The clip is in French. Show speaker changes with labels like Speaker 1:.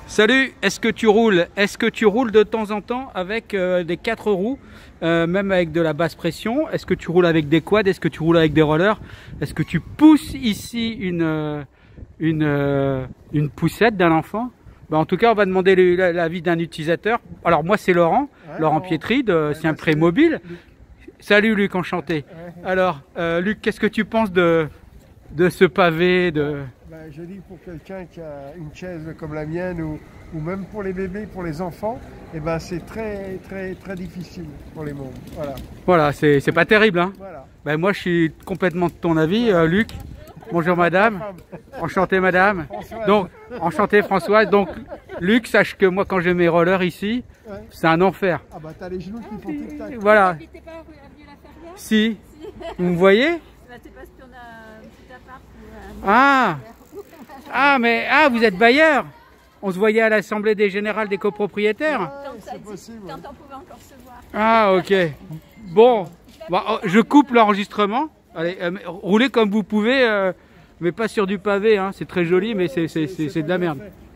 Speaker 1: Salut, est-ce que tu roules? Est-ce que tu roules de temps en temps avec des 4 roues, même avec de la basse pression? Est-ce que tu roules avec des quads? Est-ce que tu roules avec des rollers? Est-ce que tu pousses ici une poussette d'un enfant? En tout cas, on va demander l'avis d'un utilisateur. Alors moi, c'est Laurent,
Speaker 2: Ouais,
Speaker 1: Laurent Pietri de Siempré Mobile. Salut Luc, enchanté. Alors Luc, qu'est-ce que tu penses de ce pavé
Speaker 2: Je dis pour quelqu'un qui a une chaise comme la mienne ou même pour les bébés, pour les enfants, c'est très difficile pour les mômes.
Speaker 1: Voilà, c'est pas terrible, hein.
Speaker 2: Voilà.
Speaker 1: Moi, je suis complètement de ton avis, Luc. Bonjour madame. Enchanté madame.
Speaker 2: Françoise.
Speaker 1: Donc, enchanté Françoise. Donc, Luc, sache que moi, quand j'ai mes rollers ici, c'est un enfer.
Speaker 2: Ah bah t'as les genoux qui font tic-tac.
Speaker 1: Voilà.
Speaker 3: Vous n'habitez pas avenue La Ferrière?
Speaker 1: Si. Vous me voyez?
Speaker 3: C'est parce qu'on a un petit appart.
Speaker 1: Vous êtes bailleur. On se voyait à l'Assemblée des Générales des copropriétaires.
Speaker 2: Ouais, c'est possible.
Speaker 3: Quand on pouvait encore se voir.
Speaker 1: Ah, ok. Bon, je coupe l'enregistrement. Allez, roulez comme vous pouvez, mais pas sur du pavé, hein. C'est très joli, mais c'est de la merde.